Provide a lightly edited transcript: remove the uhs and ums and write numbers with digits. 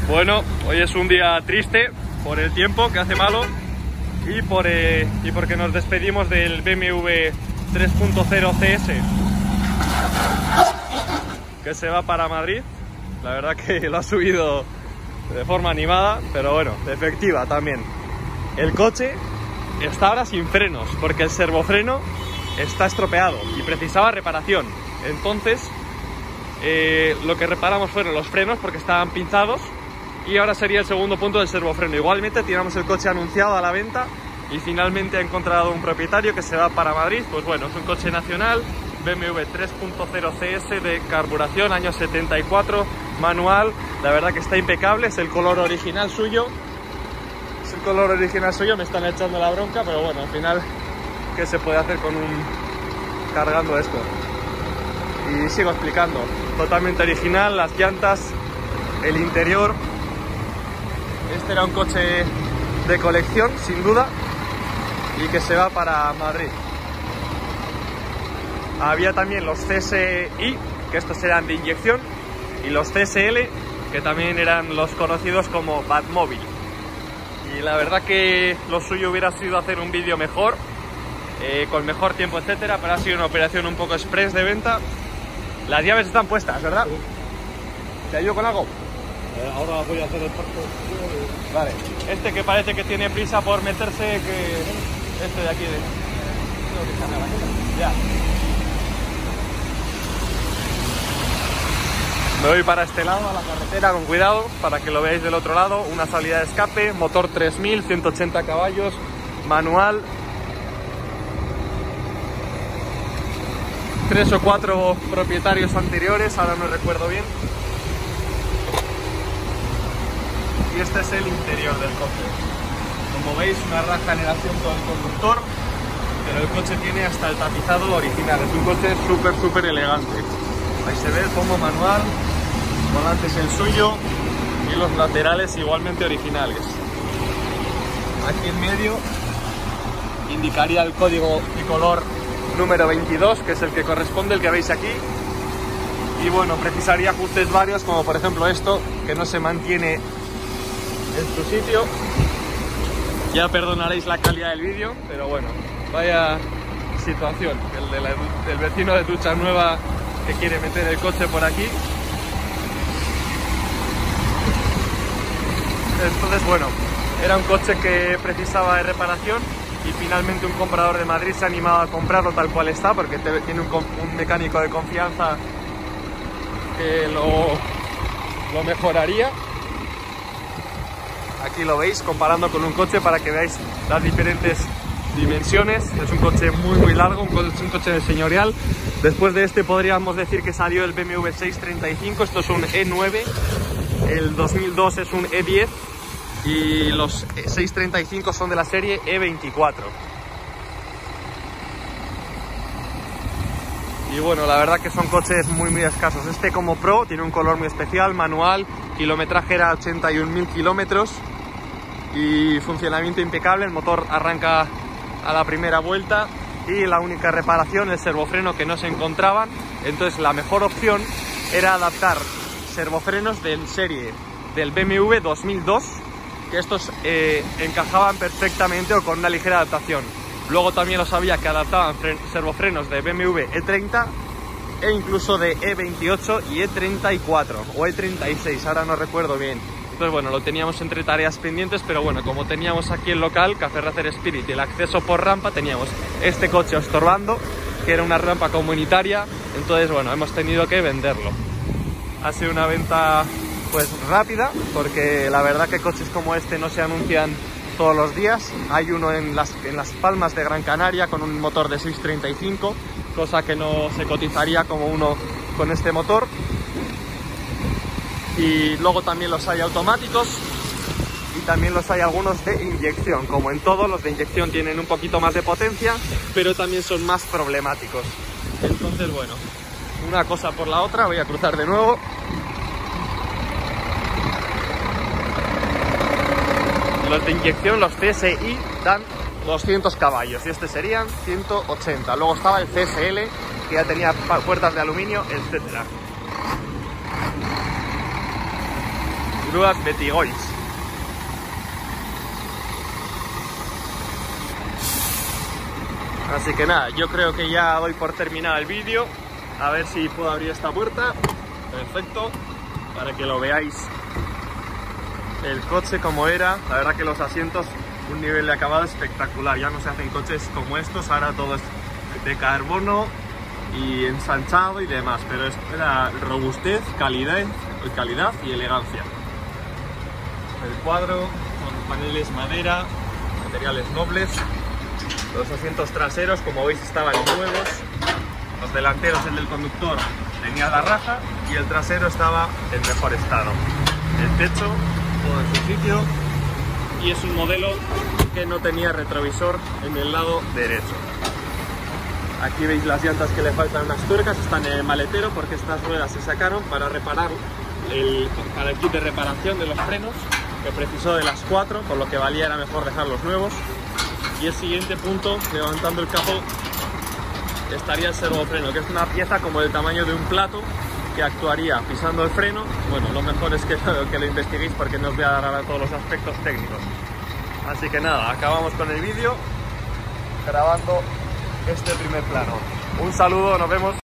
Bueno, hoy es un día triste por el tiempo que hace malo y porque nos despedimos del BMW 3.0 CS que se va para Madrid. La verdad que lo ha subido de forma animada, pero bueno, efectiva también. El coche está ahora sin frenos porque el servofreno está estropeado y precisaba reparación. Entonces lo que reparamos fueron los frenos porque estaban pinchados y ahora sería el segundo punto del servofreno. Igualmente tiramos el coche anunciado a la venta y finalmente ha encontrado un propietario que se va para Madrid. Pues bueno, es un coche nacional, BMW 3.0 CS de carburación, año 74, manual. La verdad que está impecable, es el color original suyo. Es el color original suyo, me están echando la bronca, pero bueno, al final, ¿qué se puede hacer con cargando esto? Y sigo explicando, totalmente original, las llantas, el interior. Este era un coche de colección, sin duda, y que se va para Madrid. Había también los CSI, que estos eran de inyección, y los CSL, que también eran los conocidos como Batmóvil. Y la verdad que lo suyo hubiera sido hacer un vídeo mejor, con mejor tiempo, etcétera, pero ha sido una operación un poco express de venta. Las llaves están puestas, ¿verdad? Sí. ¿Te ayudo con algo? Ahora voy a hacer el parto. Vale. Este que parece que tiene prisa por meterse, que este de aquí ya. Me voy para este lado, a la carretera, con cuidado, para que lo veáis del otro lado. Una salida de escape, motor 3000, 180 caballos, manual. 3 o 4 propietarios anteriores, ahora no recuerdo bien. Y este es el interior del coche. Como veis, una raja en el asiento del conductor, pero el coche tiene hasta el tapizado original. Es un coche súper elegante. Ahí se ve el pomo manual, el volante es el suyo y los laterales igualmente originales. Aquí en medio indicaría el código tricolor número 22, que es el que corresponde, el que veis aquí. Y bueno, precisaría ajustes varios, como por ejemplo esto, que no se mantiene en su sitio. Ya perdonaréis la calidad del vídeo, pero bueno, vaya situación, el vecino de Ducha Nueva que quiere meter el coche por aquí. Entonces bueno, era un coche que precisaba de reparación y finalmente un comprador de Madrid se ha animado a comprarlo tal cual está, porque tiene un mecánico de confianza que lo mejoraría. Aquí lo veis, comparando con un coche para que veáis las diferentes dimensiones. Es un coche muy largo, es un coche señorial. Después de este podríamos decir que salió el BMW 635, esto es un E9, el 2002 es un E10 y los 635 son de la serie E24. Y bueno, la verdad que son coches muy escasos. Este como Pro tiene un color muy especial, manual, kilometraje era 81.000 kilómetros y funcionamiento impecable. El motor arranca a la primera vuelta y la única reparación, el servofreno, que no se encontraban. Entonces la mejor opción era adaptar servofrenos de serie del BMW 2002, que estos encajaban perfectamente o con una ligera adaptación. Luego también lo sabía que adaptaban servofrenos de BMW E30 e incluso de E28 y E34 o E36, ahora no recuerdo bien. Entonces bueno, lo teníamos entre tareas pendientes, pero bueno, como teníamos aquí el local, Café Racer Spirit, y el acceso por rampa, teníamos este coche estorbando, que era una rampa comunitaria, entonces bueno, hemos tenido que venderlo. Ha sido una venta pues rápida, porque la verdad que coches como este no se anuncian todos los días. Hay uno en las Palmas de Gran Canaria con un motor de 635, cosa que no se cotizaría como uno con este motor. Y luego también los hay automáticos y también los hay algunos de inyección. Como en todos, los de inyección tienen un poquito más de potencia, pero también son más problemáticos. Entonces bueno, una cosa por la otra. Voy a cruzar de nuevo. Los de inyección, los CSI, dan 200 caballos y este serían 180. Luego estaba el CSL, que ya tenía puertas de aluminio, etcétera. grúas Betigois. Así que nada, yo creo que ya doy por terminado el vídeo. A ver si puedo abrir esta puerta. Perfecto, para que lo veáis el coche como era. La verdad que los asientos, un nivel de acabado espectacular. Ya no se hacen coches como estos, ahora todo es de carbono y ensanchado y demás, pero era robustez, calidad y elegancia. El cuadro con paneles madera, materiales nobles. Los asientos traseros, como veis, estaban nuevos. Los delanteros, el del conductor, tenía la raja y el trasero estaba en mejor estado. El techo, todo en su sitio, y es un modelo que no tenía retrovisor en el lado derecho. Aquí veis las llantas que le faltan unas tuercas, están en el maletero porque estas ruedas se sacaron para reparar para el kit de reparación de los frenos, que precisó de las 4, con lo que valía era mejor dejarlos nuevos. Y el siguiente punto, levantando el capó, estaría el servofreno, que es una pieza como del tamaño de un plato que actuaría pisando el freno. Bueno, lo mejor es que lo investiguéis porque no os voy a dar ahora todos los aspectos técnicos. Así que nada, acabamos con el vídeo grabando este primer plano. Un saludo, nos vemos.